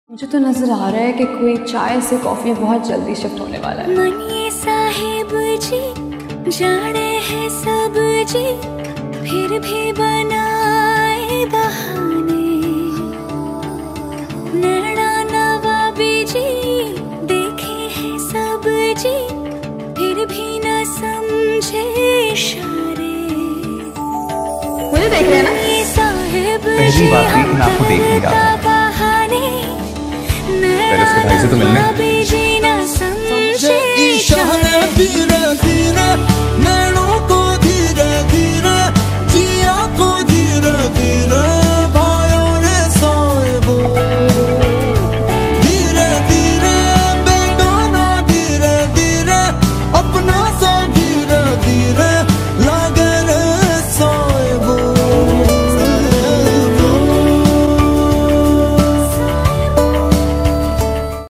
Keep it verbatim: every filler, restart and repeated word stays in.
मुझे तो नजर आ रहा है कि कोई चाय से कॉफी बहुत जल्दी शिफ्ट होने वाला है। मनिए साहिब जी जाने हैं सब जी, फिर भी बनाए बहाने। नैना नवाबी जी देखे हैं सब जी, फिर भी न समझे इशारे। मुझे देख रहे हैं ना? पहली बार थी आपको देख लिया, पहले उसके भाई से तो मिलने